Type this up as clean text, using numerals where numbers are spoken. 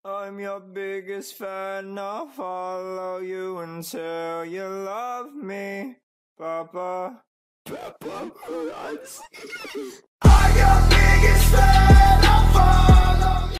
I'm your biggest fan, I'll follow you until you love me, Papa. Papa,